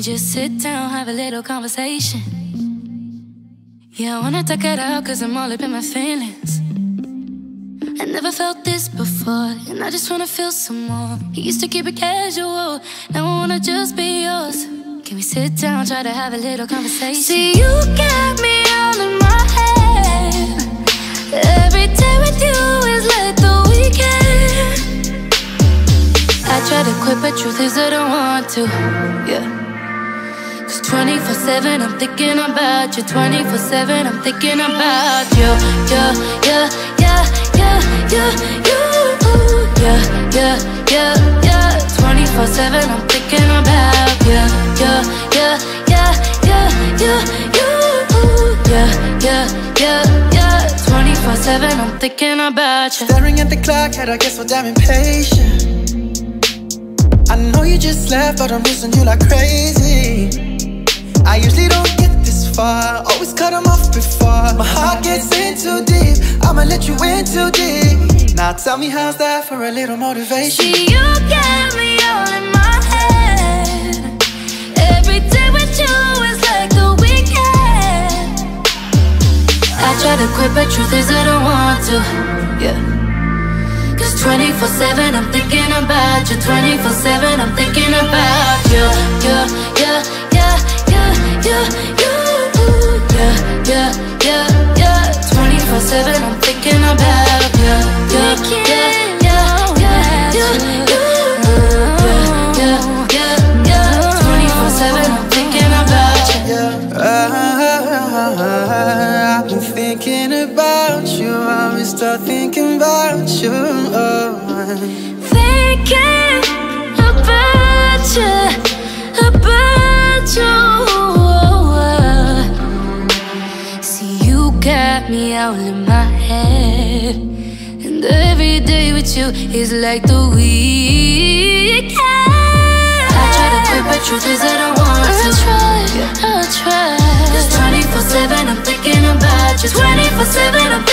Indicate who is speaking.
Speaker 1: just sit down, have a little conversation? Yeah, I wanna talk it out, cause I'm all up in my feelings. I never felt this before, and I just wanna feel some more. You used to keep it casual, now I wanna just be yours. Can we sit down, try to have a little conversation? See, you got me all in my head. Every day with you is like the weekend. I try to quit, but truth is I don't want to, yeah. 24/7 I'm thinking about you. 24/7 I'm thinking about you. Yeah, yeah, yeah, yeah, yeah, you. Yeah, yeah, yeah, yeah. 24/7 I'm thinking about you. Yeah, yeah, yeah, yeah, yeah, you. Yeah, yeah, yeah, yeah. 24/7 I'm thinking about you.
Speaker 2: Staring at the clock, head I get so damn impatient. I know you just left, but I'm missing you like crazy. I usually don't get this far, always cut them off before my heart gets in too deep. I'ma let you in too deep. Now tell me, how's that for a little motivation?
Speaker 1: See, you got me all in my head. Every day with you is like the weekend. I try to quit, but truth is I don't want to, yeah. 'Cause 24/7 I'm thinking about you. 24/7 I'm thinking about you. Yeah, yeah, yeah, yeah, yeah, you. Yeah, yeah, yeah, yeah. 24/7 I'm thinking about you. Yeah, yeah, yeah, yeah, you. Yeah, yeah, yeah, yeah. 24/7 I'm thinking about you.
Speaker 2: I've been thinking about you. I've been start thinking about you.
Speaker 1: Thinking about you, about you. See, you got me all in my head, and every day with you is like the weekend. I try to quit, but truth is I don't want to. I'll try. 'Cause 24/7 I'm thinking about you. 24/7 I'm